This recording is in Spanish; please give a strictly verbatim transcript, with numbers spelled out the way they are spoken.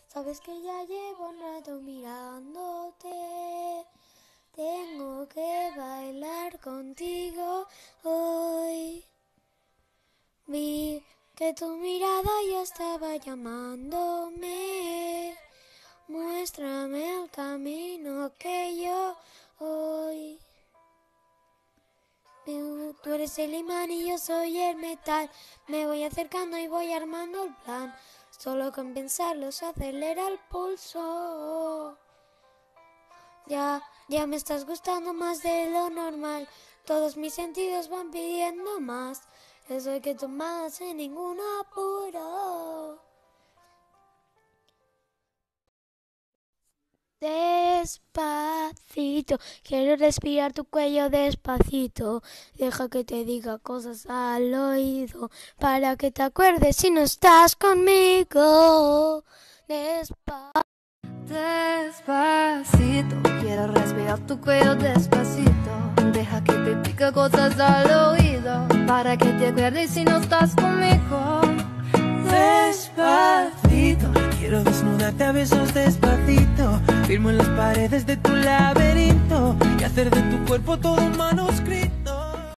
Sabes que ya llevo un rato mirándote. Tengo que bailar contigo hoy. Vi que tu mirada ya estaba llamándome. Muéstrame el camino que yo hoy. Tú eres el imán y yo soy el metal. Me voy acercando y voy armando el plan. Solo con pensarlo se acelera el pulso. Ya, ya me estás gustando más de lo normal. Todos mis sentidos van pidiendo más. Eso hay que tomar sin ningún apuro. Despacito, quiero respirar tu cuello despacito. Deja que te diga cosas al oído para que te acuerdes si no estás conmigo. Despacito. Despacito, quiero respirar tu cuello despacito. Deja que te diga cosas al oído para que te acuerdes si no estás conmigo. Despacito, quiero desnudarte a besos despacito. Firmo en las paredes de tu laberinto y hacer de tu cuerpo todo un manuscrito.